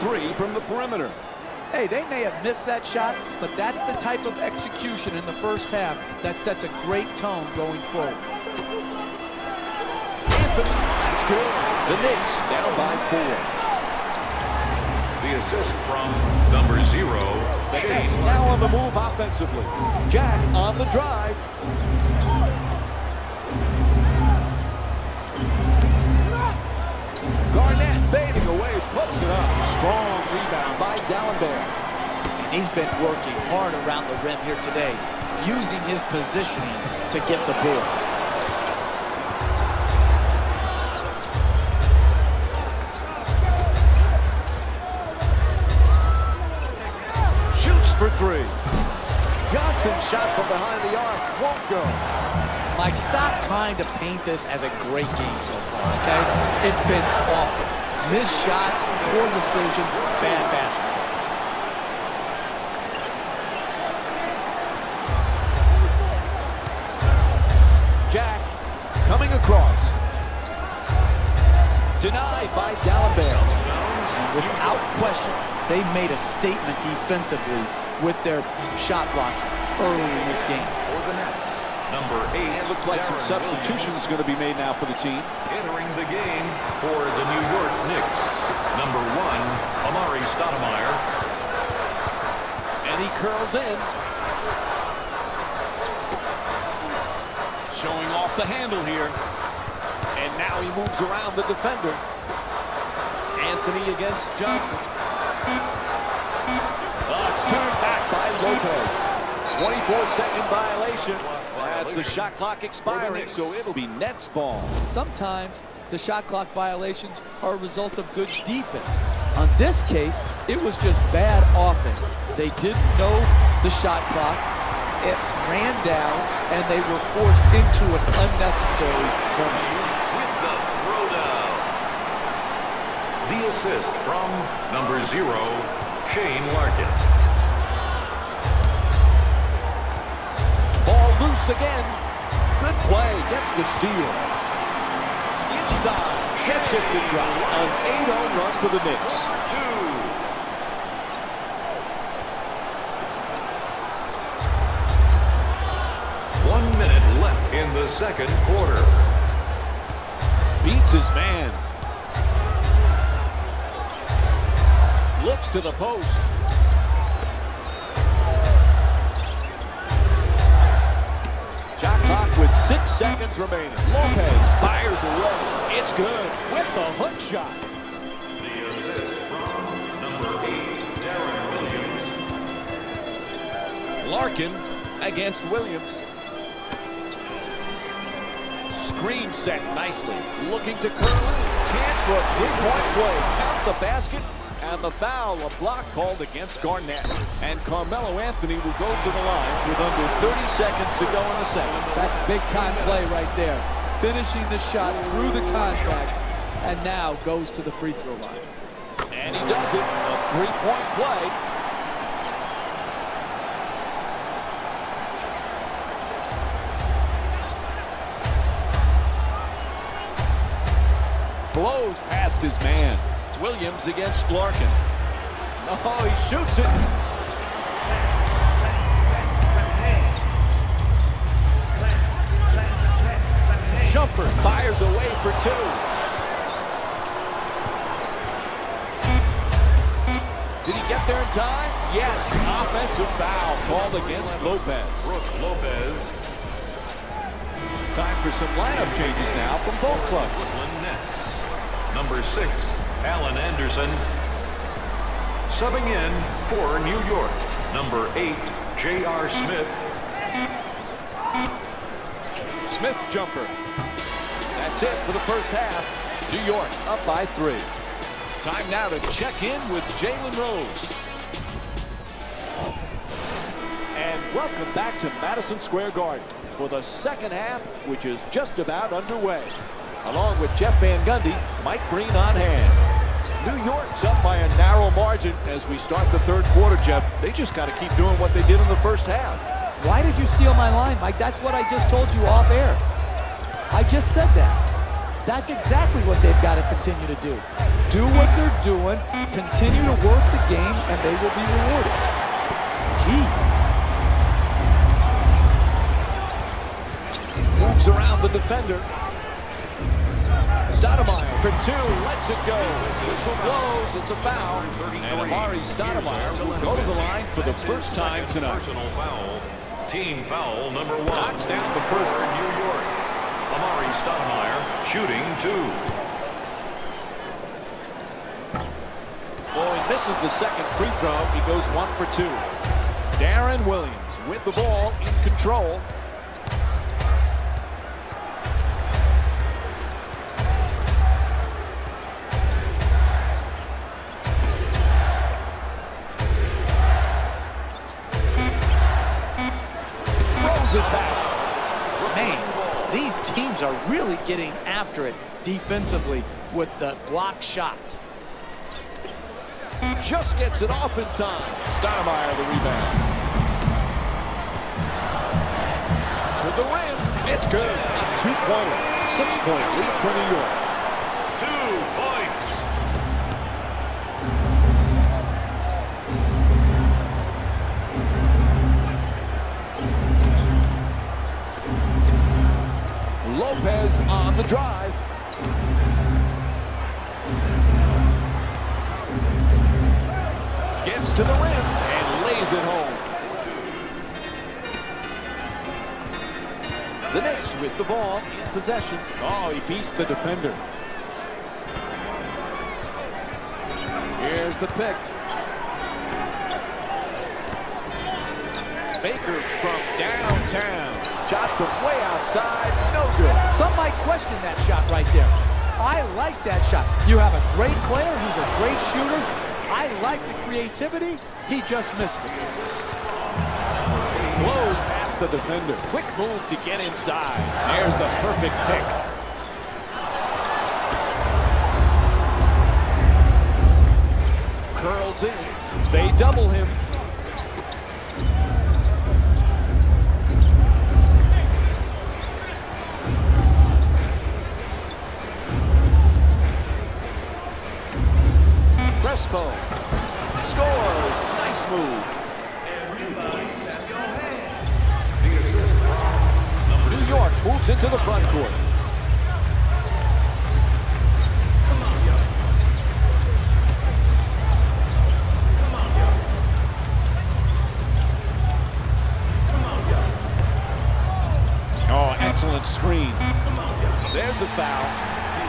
three from the perimeter. Hey, they may have missed that shot, but that's the type of execution in the first half that sets a great tone going forward. Anthony, that's good. The Knicks down by 4. The assist from number 0, The Nets now on the move offensively. Jack on the drive. Garnett fading away, puts it up. Strong rebound by Dalembert. And he's been working hard around the rim here today, using his positioning to get the boards. Shoots for three. Johnson shot from behind the arc, won't go. Mike, stop trying to paint this as a great game so far, okay? It's been awful. Missed shots, poor decisions, bad basketball. Jack coming across. Denied by Dalembert. Without question, they made a statement defensively with their shot blocking early in this game. for the Nets. Number 8. It looked like some substitutions going to be made now for the team. Entering the game for the New York Knicks. Number 1, Amari Stoudemire. And he curls in. Showing off the handle here. And now he moves around the defender. Anthony against Johnson. Oh, it's turned back by Lopez. 24-second violation. That's the shot clock expiring, so it'll be Nets ball. Sometimes the shot clock violations are a result of good defense. On this case, it was just bad offense. They didn't know the shot clock. It ran down, and they were forced into an unnecessary turnover. With the throwdown. The assist from number 0, Shane Larkin. Ball loose again. Good play. Gets the steal. Inside. Gets it to drop. An 8-0 run for the Knicks. 1 minute left in the second quarter. Beats his man. Looks to the post. Shot clock with 6 seconds remaining. Lopez fires away. It's good with the hook shot. The assist from number 8, Darren Williams. Larkin against Williams. Screen set nicely. Looking to curl in. Chance for a three-point play. Count the basket. And the foul, a block called against Garnett. And Carmelo Anthony will go to the line with under 30 seconds to go in the second. That's a big-time play right there. Finishing the shot through the contact, and now goes to the free throw line. And he does it. A three-point play. Blows past his man. Williams against Larkin. Oh, he shoots it. Jumper fires away for 2. Did he get there in time? Yes. Offensive foul called against Lopez. Brook Lopez. Time for some lineup changes now from both clubs. Brooklyn Nets. Number 6, Alan Anderson. Subbing in for New York. Number 8, J.R. Smith. Smith jumper. That's it for the first half. New York up by 3. Time now to check in with Jalen Rose. And welcome back to Madison Square Garden for the second half, which is just about underway. Along with Jeff Van Gundy, Mike Breen on hand. New York's up by a narrow margin as we start the third quarter, Jeff. They just got to keep doing what they did in the first half. Why did you steal my line, Mike? That's what I just told you off air. I just said that. That's exactly what they've got to continue to do. Do what they're doing, continue to work the game, and they will be rewarded. Gee. Moves around the defender. Stoudemire for two, lets it go. Whistle blows, it's a foul. And Amari Stoudemire will go to the line for the first time tonight. Personal foul. Team foul number 1. Knocks down the first for New York. Amari Stoudemire shooting 2. Boyd misses the second free throw. He goes 1 for 2. Darren Williams with the ball in control. Throws it back. Man, these teams are really getting after it defensively with the block shots. Just gets it off in time. Stoudemire the rebound. To the rim. It's good. A 2-pointer. 6-point lead for New York. 2 points. Lopez on the drive. Gets to the rim and lays it home. The Knicks with the ball in possession. Oh, he beats the defender. Here's the pick. Baker from downtown. Shot from way outside, no good. Some might question that shot right there. I like that shot. You have a great player, he's a great shooter. I like the creativity. He just missed it. Blows past the defender. Quick move to get inside. There's the perfect pick. Curls in. They double him. Crespo scores. Nice move. New York moves into the front court. Oh, excellent screen. There's a foul.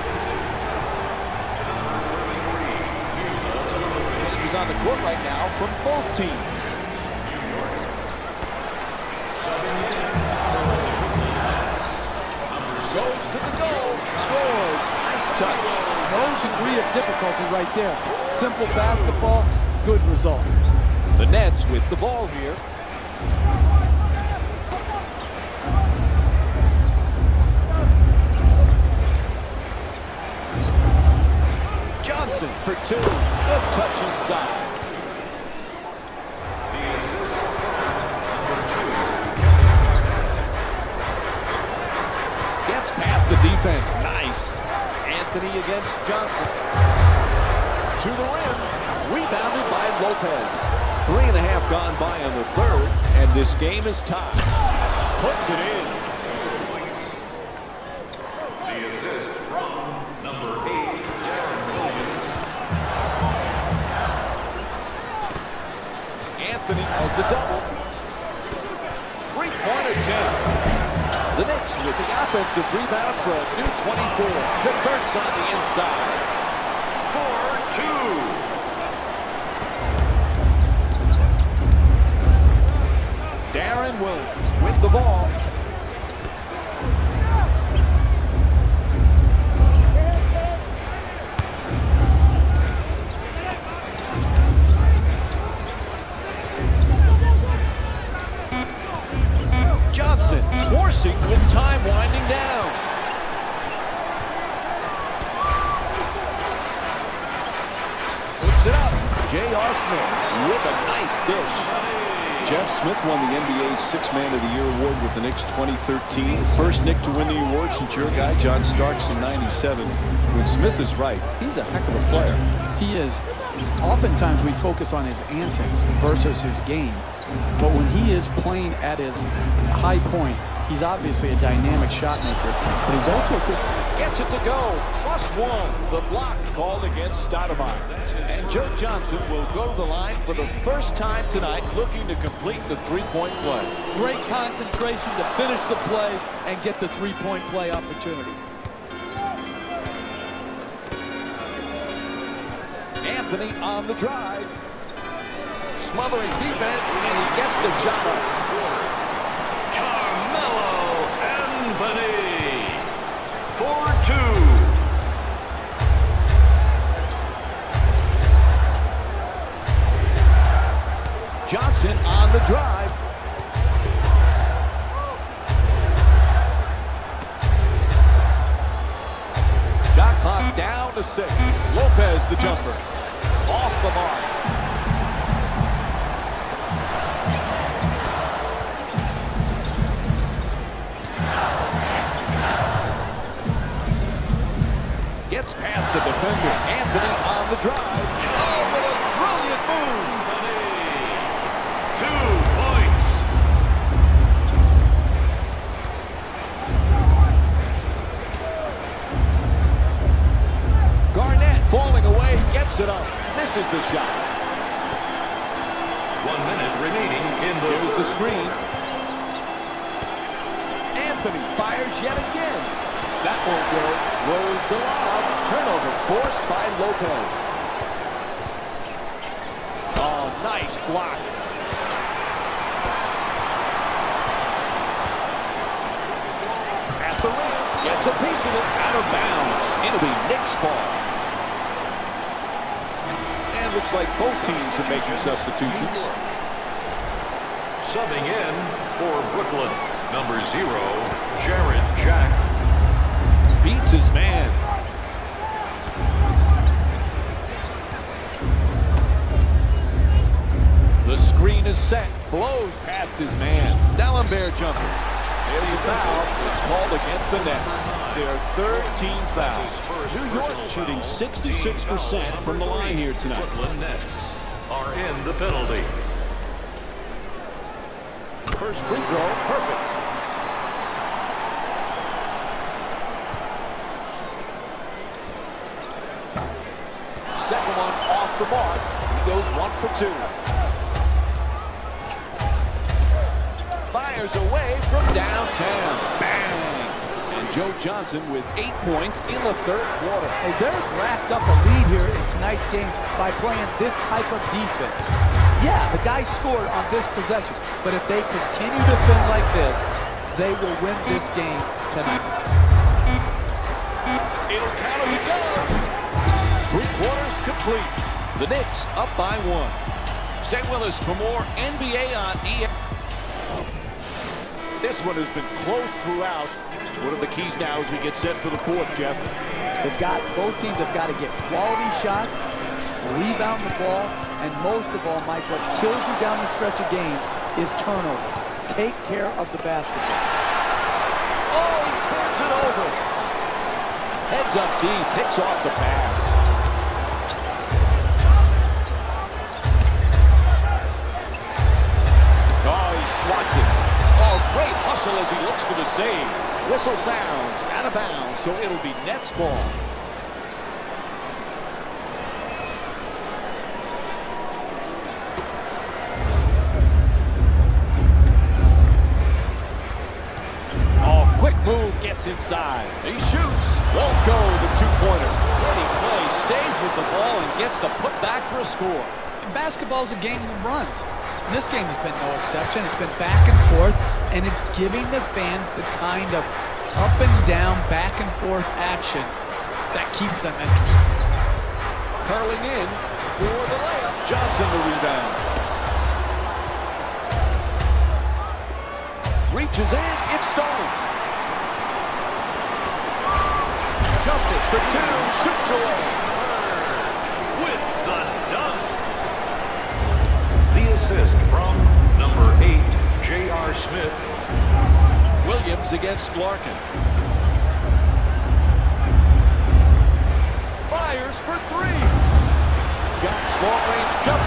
On the court right now from both teams. Goes to the goal, scores, nice touch. No degree of difficulty right there. Simple basketball, good result. The Nets with the ball here. Johnson for two. Good touch inside. Gets past the defense. Nice. Anthony against Johnson. To the rim. Rebounded by Lopez. 3.5 gone by on the third, and this game is tied. Puts it in. The assist from number 8, Darren Williams. Anthony has the double. Three-point attempt. The Knicks with the offensive rebound for a new 24. Converts on the inside. 4-2. Darren Williams with the ball. Johnson forcing with time winding down. Puts it up. J.R. Smith with a nice dish. Jeff Smith won the NBA's Sixth Man of the Year award with the Knicks 2013. First Knick to win the award since your guy, John Starks, in '97. When Smith is right, he's a heck of a player. He is. Oftentimes we focus on his antics versus his game. But when he is playing at his high point, he's obviously a dynamic shot maker. But he's also a good... Gets it to go. +1. The block called against Stoudemire. And Joe Johnson will go to the line for the first time tonight, looking to complete the three-point play. Great concentration to finish the play and get the three-point play opportunity. Anthony on the drive. Smothering defense, and he gets the shot up. Carmelo Anthony for 2. Johnson on the drive. Shot clock down to 6. Lopez the jumper. Off the mark. Gets past the defender. Anthony on the drive. Oh, what a brilliant move. 2 points. Garnett falling away, gets it up, misses the shot. 1 minute remaining in the Here's the screen. Anthony fires yet again. That won't go. Throws the lob. Turnover forced by Lopez. Oh, nice block. At the rim. Gets a piece of it out of bounds. It'll be Knicks ball. And looks like both teams are making substitutions. Subbing in for Brooklyn, number 0, Jarrett Jack. Beats his man. The screen is set. Blows past his man. D'Alembert jumper. There's a foul. It's called against the Nets. Their third team foul. New York shooting 66% from the line here tonight. Brooklyn Nets are in the penalty. First free throw, perfect. Second one off the mark. He goes 1 for 2. Fires away from downtown. Bang! And Joe Johnson with 8 points in the third quarter. Hey, they're racked up a lead here in tonight's game by playing this type of defense. Yeah, the guy scored on this possession, but if they continue to defend like this, they will win this game tonight. It'll count if he goes. 3 quarters complete. The Knicks up by 1. Stay with us for more NBA on ESPN. This one has been close throughout. What are the keys now as we get set for the fourth, Jeff? Both teams have got to get quality shots, rebound the ball, and most of all, Mike, what kills you down the stretch of games is turnovers. Take care of the basketball. Oh, he turns it over. Heads up deep, picks off the pass. Oh, he swats it. Oh, great hustle as he looks for the save. Whistle sounds, out of bounds, so it'll be Nets ball. Oh, quick move, gets inside. He shoots, won't go, the two-pointer. Ready play, stays with the ball and gets the put back for a score. And basketball is a game of runs. And this game has been no exception. It's been back and forth, and it's giving the fans the kind of up and down, back and forth action that keeps them interested. Curling in for the layup. Johnson the rebound. Reaches in, it's stolen. Shoved it for 2, shoots away. With the dunk. The assist from number Smith. Williams against Larkin. Fires for three. Jack's long-range jumper